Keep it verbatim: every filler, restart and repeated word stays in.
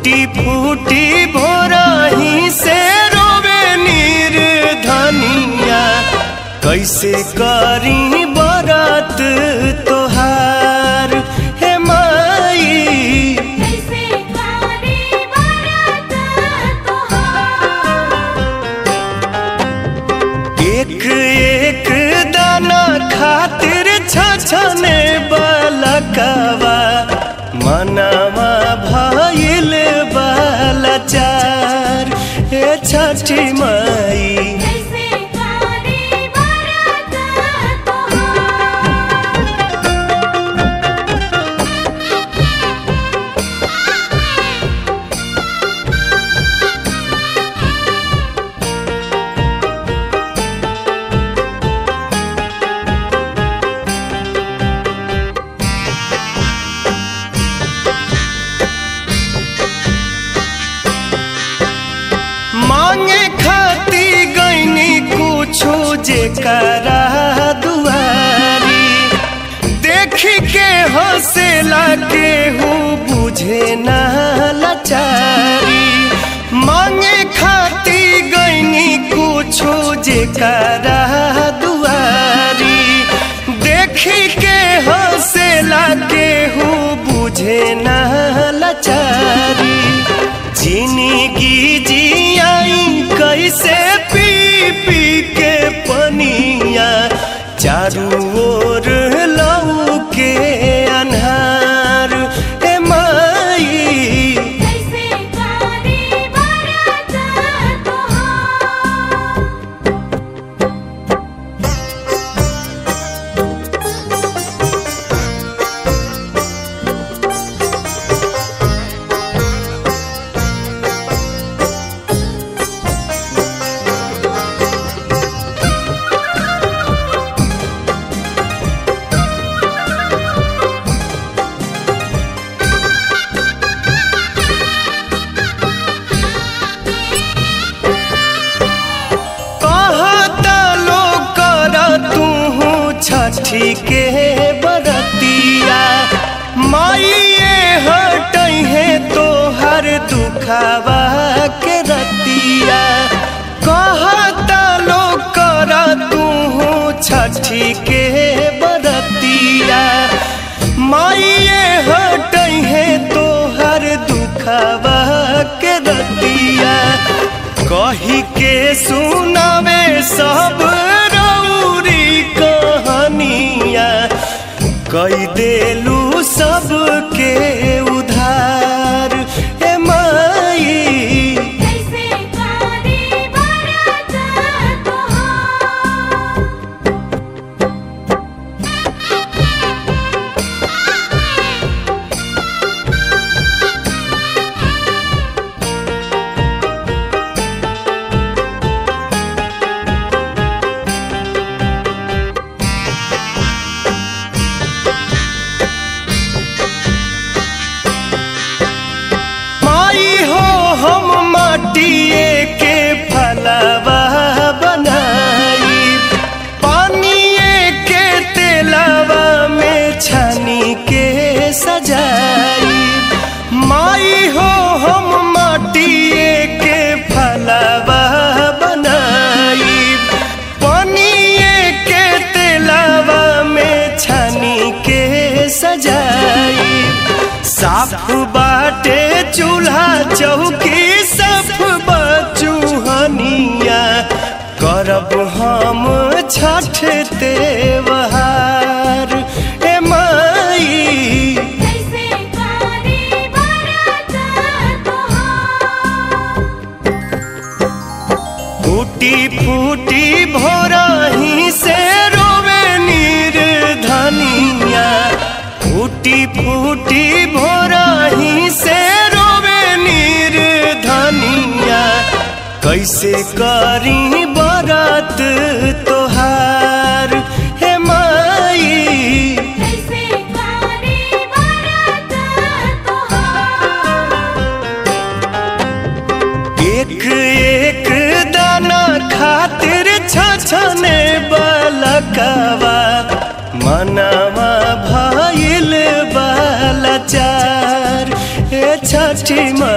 फूटी फूटी भोरही से रोवे नीर धनिया, कैसे करी बरत तोहार हे माई, कैसे करी बरत तोहार। एक एक दाना खातिर छछने बलकवा, मनवा भइल बलाचार हे छठी माई, कैसे करी बरत तोहार। मांगे खाती गईनी कुछो जेकरा दुआरी, देखी के हंसेला केहू बुझे ना लाचारी। मांगे खाती गईनी कुछो जेकरा दुआरी, देखी के हंसेला केहू बुझे ना लाचारी। जिंदगी जियाई कैसे पी पी के पनिया, चारू ओर लऊ के अन्हार हे माई, कैसे करी बरत तोहार। छठी के बरतिया, माइए हटई है तो हर दुखावा के रतिया। कहता लो कर तू छठी के बरतिया, माइए हटई है तो हर दुखावा के रतिया। कही के सुनावे सब रौरी कहानिया, कई देलू सबके उधार हे माई, कैसे करी बरत तोहार। माटिए के फलवा बनाई, पानिए के तेलवा में छानी के सजाई। माई हो हम माटिए के फलवा बनाई, पानिए के तेलवा में छानी के सजाई। साफ बाटे चूल्हा चौकी, साफ बचूहनिया, करब हम छठ त्योहार हे माई, कैसे करी बरत तोहार। फूटी फूटी भोरही से रोवे नीर धनिया, फूटी फूटी भोरही से रोवे नीर धनिया, कैसे करी बरत तोहार हे माई, कैसे करी बरत तोहार। एक एक दाना खातिर छछने बलकवा, मनवा भइल बलाचार हे छठी माई।